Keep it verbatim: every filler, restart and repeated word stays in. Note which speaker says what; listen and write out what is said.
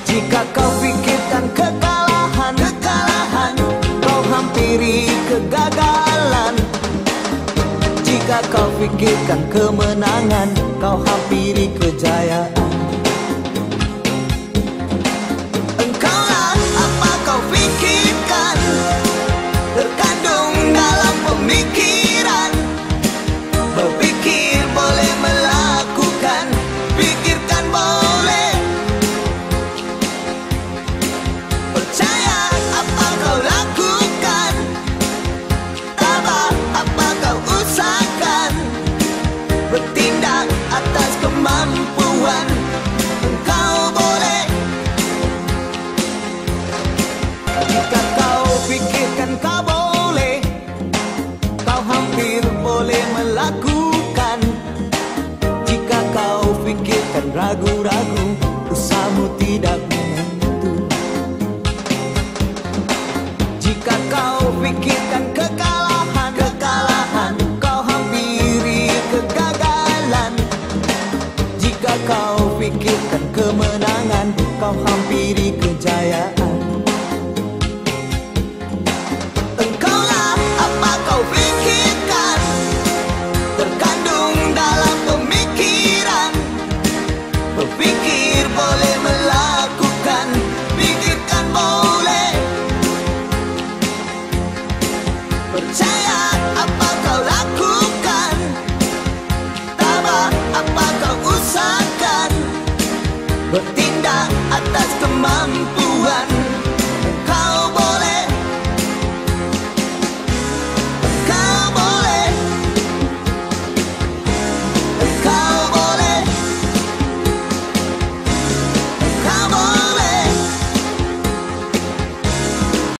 Speaker 1: Jika kau pikirkan kekalahan, kekalahan, kau hampiri kegagalan. Jika kau pikirkan kemenangan, kau hampiri kejayaan. Engkaulah apa kau pikirkan, terkandung dalam pemikiran. Berpikir boleh melakukan, pikirkan boleh. Percaya apa kau lakukan, tabah apa kau usahakan. Bertindak atas kemampuan, engkau boleh. Jika kau pikirkan kau boleh, kau hampir boleh melakukan. Jika kau pikirkan ragu-ragu, usahamu tidak menentu. Jika kau pikirkan kekalahan, kekalahan, kau hampiri kegagalan. Jika kau pikirkan kemenangan, kau hampiri kejayaan. Engkaulah apa kau pikirkan, terkandung dalam pemikiran. Berpikir boleh melakukan, pikirkan boleh. Percaya apa